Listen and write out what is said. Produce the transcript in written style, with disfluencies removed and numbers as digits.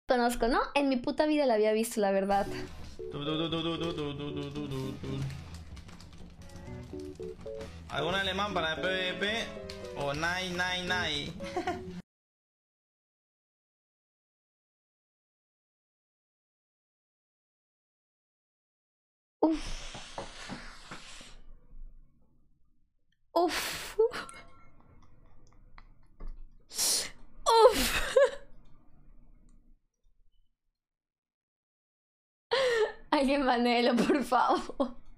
conozco, ¿no? En mi puta vida la había visto, la verdad. ¿Algún alemán para el PvP? O nai, nai, nai. Uf. Uf. Uf. Alguien manéelo, por favor.